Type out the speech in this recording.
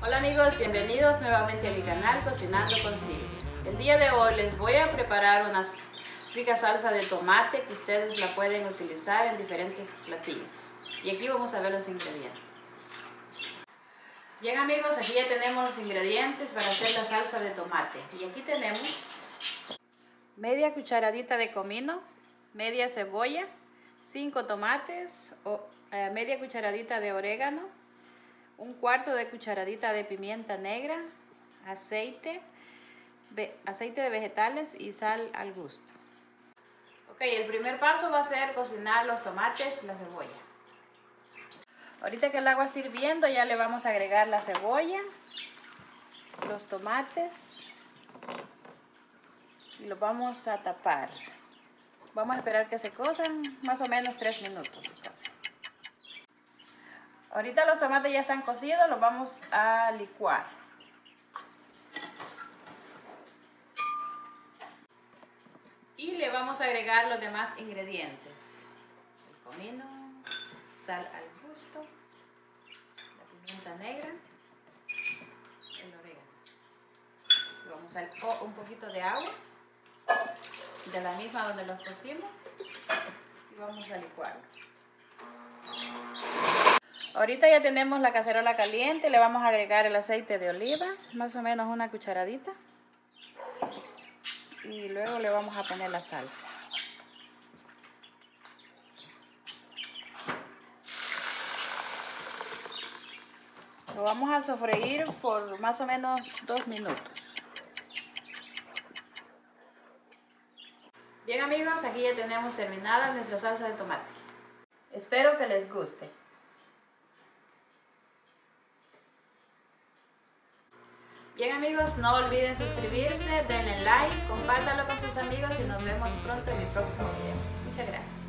Hola amigos, bienvenidos nuevamente a mi canal Cocinando con Silvia. El día de hoy les voy a preparar una rica salsa de tomate que ustedes la pueden utilizar en diferentes platillos. Y aquí vamos a ver los ingredientes. Bien amigos, aquí ya tenemos los ingredientes para hacer la salsa de tomate. Y aquí tenemos media cucharadita de comino, media cebolla, 5 tomates, media cucharadita de orégano, un cuarto de cucharadita de pimienta negra, aceite de vegetales y sal al gusto. Ok, el primer paso va a ser cocinar los tomates y la cebolla. Ahorita que el agua está hirviendo ya le vamos a agregar la cebolla, los tomates y los vamos a tapar. Vamos a esperar que se cosan más o menos 3 minutos. Ahorita los tomates ya están cocidos, los vamos a licuar. Y le vamos a agregar los demás ingredientes. El comino, sal al gusto, la pimienta negra, el orégano. Le vamos a echar un poquito de agua, de la misma donde los cocimos, y vamos a licuarlo. Ahorita ya tenemos la cacerola caliente, le vamos a agregar el aceite de oliva, más o menos una cucharadita. Y luego le vamos a poner la salsa. Lo vamos a sofreír por más o menos 2 minutos. Bien amigos, aquí ya tenemos terminada nuestra salsa de tomate. Espero que les guste. Bien amigos, no olviden suscribirse, denle like, compártanlo con sus amigos y nos vemos pronto en mi próximo video. Muchas gracias.